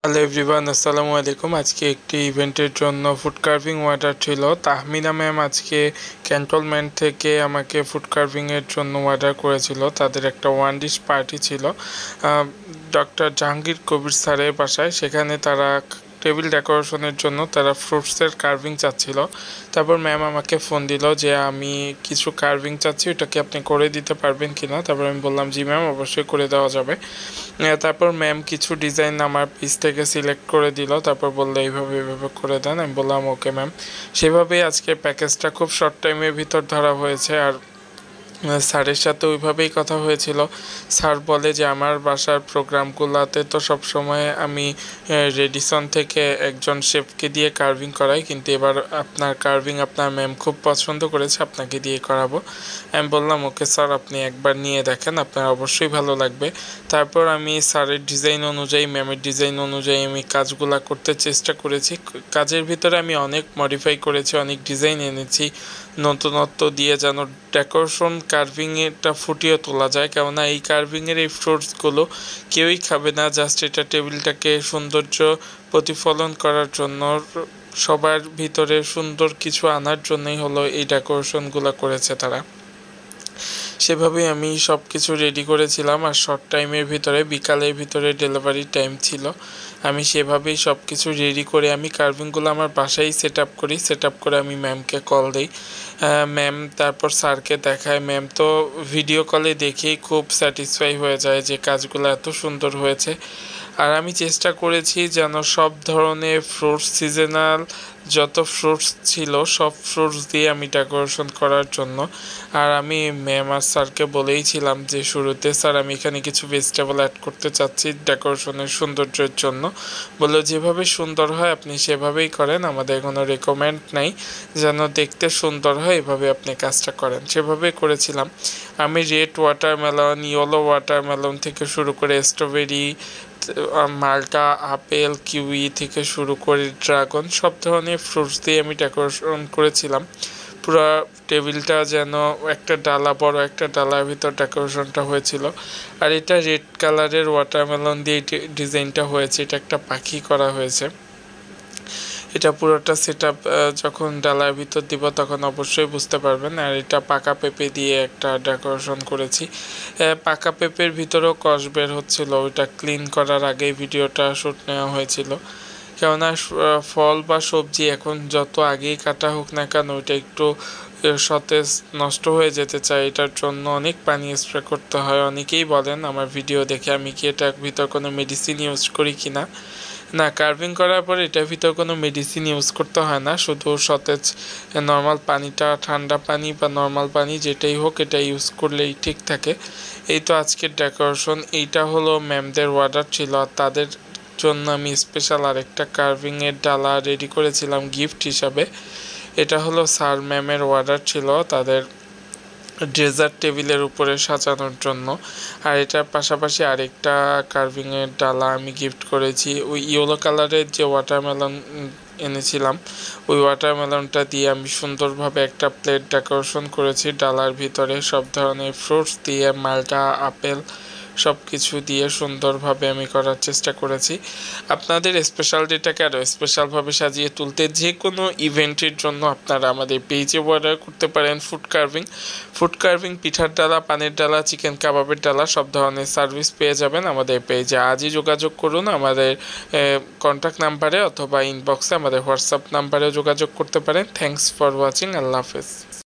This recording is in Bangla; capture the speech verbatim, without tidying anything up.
হ্যালো এভরিওয়ান, আসসালামু আলাইকুম। আজকে একটি ইভেন্টের জন্য ফুড কার্ভিং অর্ডার ছিল। তাহমিনা ম্যাম আজকে ক্যান্টনমেন্ট থেকে আমাকে ফুড কার্ভিংয়ের জন্য অর্ডার করেছিল। তাদের একটা ওয়ান ডিশ পার্টি ছিল ডক্টর জাহাঙ্গীর কবির স্যারের বাসায়। সেখানে তারা টেবিল ডেকোরেশনের জন্য তারা ফ্রুটসের কার্ভিং চাচ্ছিল। তারপর ম্যাম আমাকে ফোন দিল যে আমি কিছু কার্ভিং চাচ্ছি, ওটা কি আপনি করে দিতে পারবেন কি না। তারপর আমি বললাম জি ম্যাম, অবশ্যই করে দেওয়া যাবে। তারপর ম্যাম কিছু ডিজাইন আমার পিস থেকে সিলেক্ট করে দিল। তারপর বললো এইভাবে এইভাবে করে দেন। আমি বললাম ওকে ম্যাম। সেভাবেই আজকে প্যাকেজটা খুব শর্ট টাইমের ভিতর ধরা হয়েছে। আর স্যারের সাথে ওইভাবেই কথা হয়েছিল। স্যার বলে যে আমার বাসার প্রোগ্রামগুলোতে তো সবসময় আমি রেডিসন থেকে একজন শেফকে দিয়ে কার্ভিং করাই, কিন্তু এবার আপনার কার্ভিং আপনার ম্যাম খুব পছন্দ করেছে, আপনাকে দিয়ে করাবো। আমি বললাম ওকে স্যার, আপনি একবার নিয়ে দেখেন, আপনার অবশ্যই ভালো লাগবে। তারপর আমি স্যারের ডিজাইন অনুযায়ী, ম্যামের ডিজাইন অনুযায়ী আমি কাজগুলো করতে চেষ্টা করেছি। কাজের ভিতরে আমি অনেক মডিফাই করেছি, অনেক ডিজাইন এনেছি নতুনত্ব দিয়ে, যেন ডেকোরেশন কার্ভিংয়েরটা ফুটিয়ে তোলা যায়। কেননা এই কার্ভিংয়ের এই ফ্রুটসগুলো কেউই খাবে না, জাস্ট এটা টেবিলটাকে সৌন্দর্য প্রতিফলন করার জন্য, সবার ভিতরে সুন্দর কিছু আনার জন্যই হলো এই ডেকোরেশনগুলো করেছে তারা। সেভাবেই আমি সব কিছু রেডি করেছিলাম। আর শর্ট টাইমের ভিতরে, বিকালের ভিতরে ডেলিভারি টাইম ছিল। আমি সেভাবেই সব কিছু রেডি করে আমি কার্ভিংগুলো আমার বাসায় সেট আপ করি। সেট আপ করে আমি ম্যামকে কল দিই। ম্যাম তারপর স্যারকে দেখায়। ম্যাম তো ভিডিও কলে দেখেই খুব স্যাটিসফাই হয়ে যায় যে কাজগুলো এত সুন্দর হয়েছে। আর আমি চেষ্টা করেছি যেন সব ধরনের ফ্রুটস, সিজনাল যত ফ্রুটস ছিল সব ফ্রুটস দিয়ে আমি ডেকোরেশন করার জন্য। আর আমি ম্যাম আর স্যারকে বলেইছিলাম যে শুরুতে, স্যার আমি এখানে কিছু ভেজিটেবল অ্যাড করতে চাচ্ছি ডেকোরেশনের সৌন্দর্যের জন্য। বললো যেভাবে সুন্দর হয় আপনি সেভাবেই করেন, আমাদের কোনো রেকমেন্ড নাই, যেন দেখতে সুন্দর হয় এভাবে আপনি কাজটা করেন। সেভাবেই করেছিলাম। আমি রেড ওয়াটারমেলন, ইয়েলো ওয়াটারমেলন থেকে শুরু করে স্ট্রবেরি, মাল্টা, আপেল, কিউই থেকে শুরু করে ড্রাগন, সব ধরনের ফ্রুটস দিয়ে আমি ডেকোরেশন করেছিলাম। পুরো টেবিলটা যেন একটা ডালা, বড় একটা ডালার ভিতর ডেকোরেশনটা হয়েছিল। আর এটা রেড কালারের ওয়াটারমেলন দিয়ে ডিজাইনটা হয়েছে, এটা একটা পাখি করা হয়েছে। এটা পুরোটা সেট আপ যখন ডালার ভিতর দিব তখন অবশ্যই বুঝতে পারবেন। আর এটা পাকা পেঁপে দিয়ে একটা ডেকোরেশন করেছি। পাকা পেঁপের ভিতরেও কষ বের হচ্ছিল, ওইটা ক্লিন করার আগেই ভিডিওটা শ্যুট নেওয়া হয়েছিল। কেননা ফল বা সবজি এখন যত আগেই কাটা হোক না কেন, ওইটা একটু সতেজ নষ্ট হয়ে যেতে চায়, এটার জন্য অনেক পানি স্প্রে করতে হয়। অনেকেই বলেন আমার ভিডিও দেখে আমি কি এটার ভিতর কোনো মেডিসিন ইউজ করি কি না। না, কার্ভিং করার পর এটার ভিতর কোনো মেডিসিন ইউজ করতে হয় না, শুধু সতেজ নর্মাল পানিটা, ঠান্ডা পানি বা নর্মাল পানি যেটাই হোক এটা ইউজ করলেই ঠিক থাকে। এই তো আজকের ডেকোরেশন। এইটা হলো ম্যামদের অর্ডার ছিল। আর তাদের জন্য আমি স্পেশাল আরেকটা কার্ভিংয়ের ডালা রেডি করেছিলাম গিফট হিসাবে। এটা হলো স্যার ম্যামের অর্ডার ছিল তাদের ডেজার্ট টেবিলের উপরে সাজানোর জন্য। আর এটার পাশাপাশি আরেকটা কার্ভিংয়ের ডালা আমি গিফট করেছি। ওই ইয়েলো কালারের যে ওয়াটারমেলন এনেছিলাম, ওই ওয়াটারমেলনটা দিয়ে আমি সুন্দরভাবে একটা প্লেট ডেকোরেশন করেছি। ডালার ভিতরে সব ধরনের ফ্রুটস দিয়ে, মাল্টা, আপেল সব কিছু দিয়ে সুন্দরভাবে আমি করার চেষ্টা করেছি। আপনাদের স্পেশাল ডেটাকে আরও স্পেশালভাবে সাজিয়ে তুলতে যে কোনো ইভেন্টের জন্য আপনারা আমাদের পেজে অর্ডার করতে পারেন ফুড কার্ভিং। ফুড কার্ভিং পিঠার ডালা, পানের ডালা, চিকেন কাবাবের ডালা সব ধরনের সার্ভিস পেয়ে যাবেন আমাদের পেজে। আজই যোগাযোগ করুন আমাদের কন্ট্যাক্ট নাম্বারে অথবা ইনবক্সে, আমাদের হোয়াটসঅ্যাপ নাম্বারেও যোগাযোগ করতে পারেন। Thanks for watching. আল্লাহ হাফেজ।